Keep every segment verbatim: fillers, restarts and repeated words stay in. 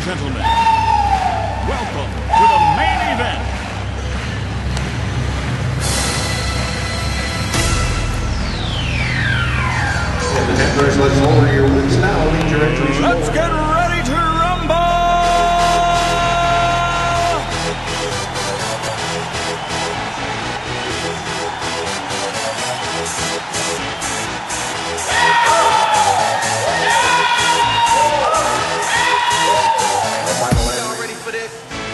gentlemen, welcome to the main event. And the handlers, let's lower your wings now. Lead your entries. Let's get ready to rumble! Y'all ready for this?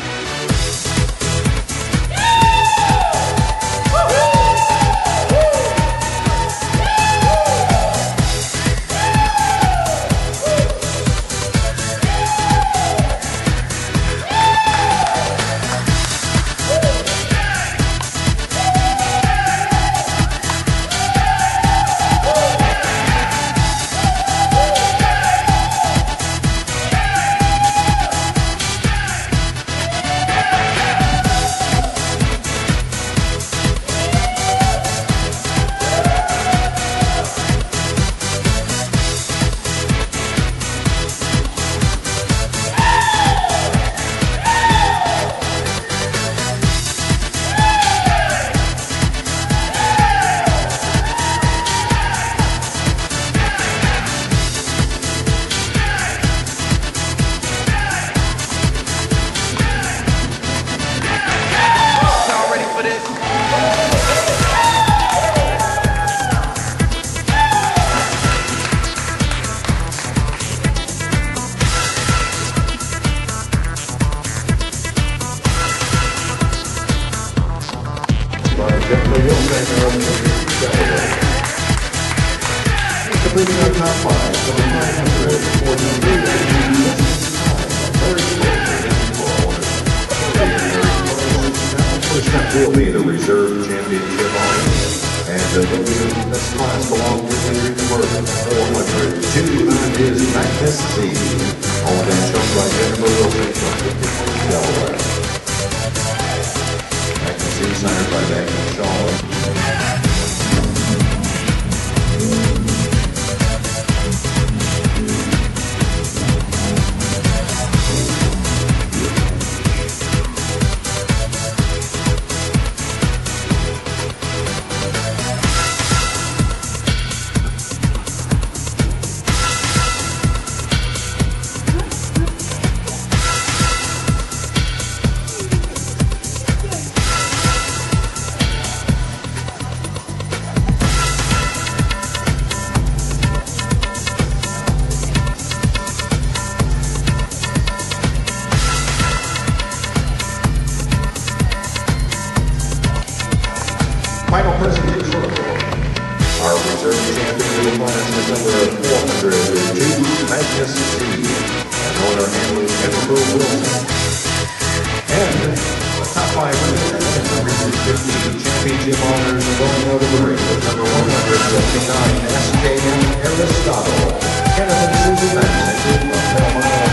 Completing our top five for the nine hundred forty-three First up will be the reserve championship on, and the winner in this class belongs to Henry Worth, four hundred two, and is Maghnus Z, owned and shown by Jennifer Wilson from Delaware. Maghnus Z signed by Magnum CHall. Final presentation report. Our reserve champion of the class is number four hundred two, Maghnus Z, and owner handling Jennifer Wilson. And the top five winners in the recent fifteen championship honors going out of the ring with number one hundred seventy-nine, S K M Aristotle, Kenneth and Susie Madison from Belmont.